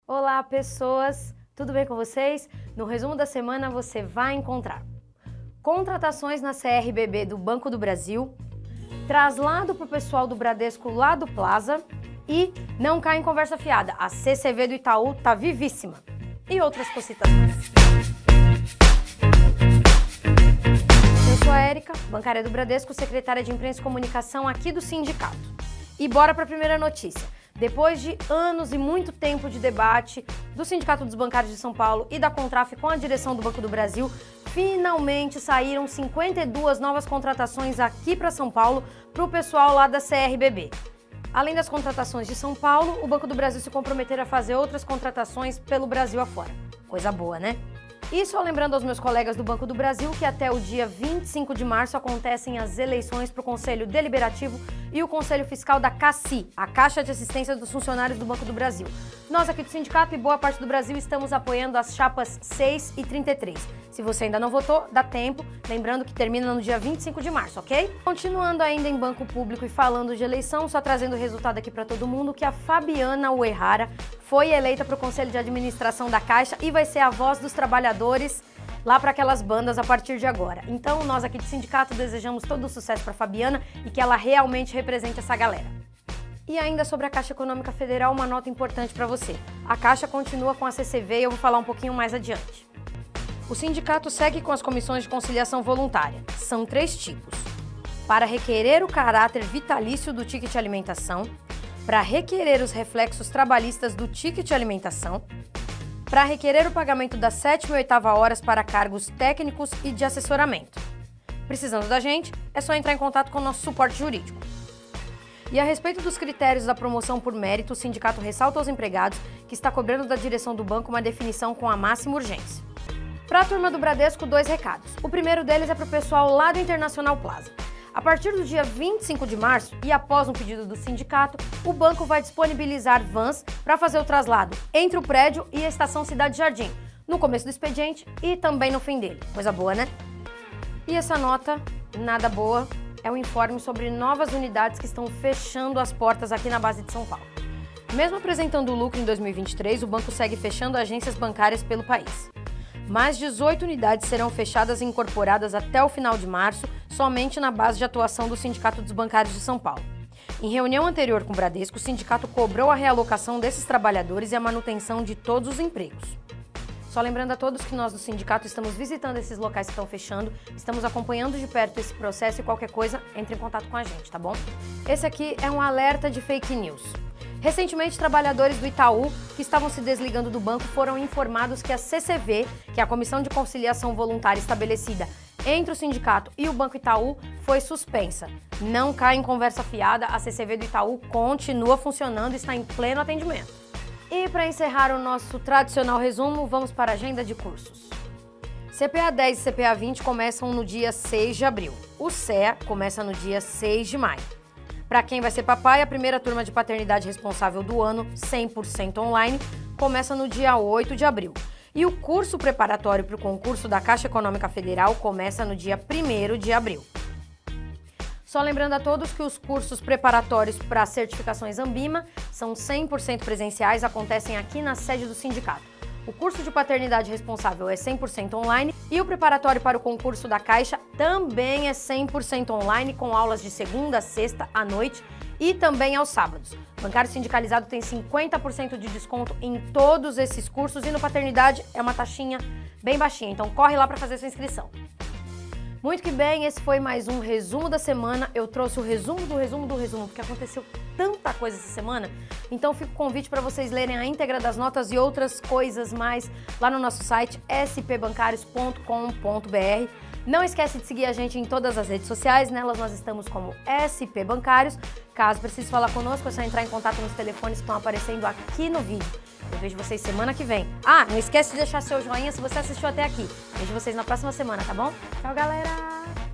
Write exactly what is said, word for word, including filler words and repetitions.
Olá, pessoas! Tudo bem com vocês? No resumo da semana você vai encontrar contratações na C R B B do Banco do Brasil, traslado para o pessoal do Bradesco lá do Plaza e não cai em conversa fiada, a C C V do Itaú tá vivíssima e outras cositas mais. Eu sou a Érica, bancária do Bradesco, secretária de Imprensa e Comunicação aqui do sindicato. E bora para a primeira notícia. Depois de anos e muito tempo de debate do Sindicato dos Bancários de São Paulo e da Contraf com a direção do Banco do Brasil, finalmente saíram cinquenta e duas novas contratações aqui para São Paulo para o pessoal lá da C R B B. Além das contratações de São Paulo, o Banco do Brasil se comprometeu a fazer outras contratações pelo Brasil afora. Coisa boa, né? E só lembrando aos meus colegas do Banco do Brasil que até o dia vinte e cinco de março acontecem as eleições para o Conselho Deliberativo e o Conselho Fiscal da CACI, a Caixa de Assistência dos Funcionários do Banco do Brasil. Nós aqui do sindicato e boa parte do Brasil estamos apoiando as chapas seis e trinta e três. Se você ainda não votou, dá tempo, lembrando que termina no dia vinte e cinco de março, ok? Continuando ainda em banco público e falando de eleição, só trazendo o resultado aqui para todo mundo, que a Fabiana Uehara foi eleita para o Conselho de Administração da Caixa e vai ser a voz dos trabalhadores lá para aquelas bandas a partir de agora. Então, nós aqui do sindicato desejamos todo o sucesso para a Fabiana e que ela realmente represente essa galera. E ainda sobre a Caixa Econômica Federal, uma nota importante para você. A Caixa continua com a C C V e eu vou falar um pouquinho mais adiante. O sindicato segue com as comissões de conciliação voluntária. São três tipos. Para requerer o caráter vitalício do ticket de alimentação, para requerer os reflexos trabalhistas do ticket de alimentação, para requerer o pagamento das sétima e oitava horas para cargos técnicos e de assessoramento. Precisando da gente, é só entrar em contato com o nosso suporte jurídico. E a respeito dos critérios da promoção por mérito, o sindicato ressalta aos empregados que está cobrando da direção do banco uma definição com a máxima urgência. Para a turma do Bradesco, dois recados. O primeiro deles é para o pessoal lá do Internacional Plaza. A partir do dia vinte e cinco de março e após um pedido do sindicato, o banco vai disponibilizar vans para fazer o traslado entre o prédio e a estação Cidade Jardim, no começo do expediente e também no fim dele. Coisa boa, né? E essa nota, nada boa, é um informe sobre novas unidades que estão fechando as portas aqui na base de São Paulo. Mesmo apresentando lucro em dois mil e vinte e três, o banco segue fechando agências bancárias pelo país. Mais dezoito unidades serão fechadas e incorporadas até o final de março, somente na base de atuação do Sindicato dos Bancários de São Paulo. Em reunião anterior com o Bradesco, o sindicato cobrou a realocação desses trabalhadores e a manutenção de todos os empregos. Só lembrando a todos que nós do sindicato estamos visitando esses locais que estão fechando, estamos acompanhando de perto esse processo e qualquer coisa, entre em contato com a gente, tá bom? Esse aqui é um alerta de fake news. Recentemente, trabalhadores do Itaú que estavam se desligando do banco foram informados que a C C V, que é a Comissão de Conciliação Voluntária estabelecida entre o sindicato e o Banco Itaú, foi suspensa. Não cai em conversa fiada, a C C V do Itaú continua funcionando e está em pleno atendimento. E para encerrar o nosso tradicional resumo, vamos para a agenda de cursos. C P A dez e C P A vinte começam no dia seis de abril. O C E A começa no dia seis de maio. Para quem vai ser papai, a primeira turma de paternidade responsável do ano, cem por cento online, começa no dia oito de abril. E o curso preparatório para o concurso da Caixa Econômica Federal começa no dia primeiro de abril. Só lembrando a todos que os cursos preparatórios para certificações Ambima são cem por cento presenciais, acontecem aqui na sede do sindicato. O curso de paternidade responsável é cem por cento online e o preparatório para o concurso da Caixa também é cem por cento online, com aulas de segunda a sexta à noite e também aos sábados. O bancário sindicalizado tem cinquenta por cento de desconto em todos esses cursos e no paternidade é uma taxinha bem baixinha, então corre lá para fazer sua inscrição. Muito que bem, esse foi mais um resumo da semana. Eu trouxe o resumo do resumo do resumo, porque aconteceu tanta coisa essa semana. Então fica o convite para vocês lerem a íntegra das notas e outras coisas mais lá no nosso site s p bancários ponto com ponto b r. Não esquece de seguir a gente em todas as redes sociais, nelas nós estamos como S P Bancários. Caso precise falar conosco, é só entrar em contato nos telefones que estão aparecendo aqui no vídeo. Eu vejo vocês semana que vem. Ah, não esquece de deixar seu joinha se você assistiu até aqui. Vejo vocês na próxima semana, tá bom? Tchau, galera!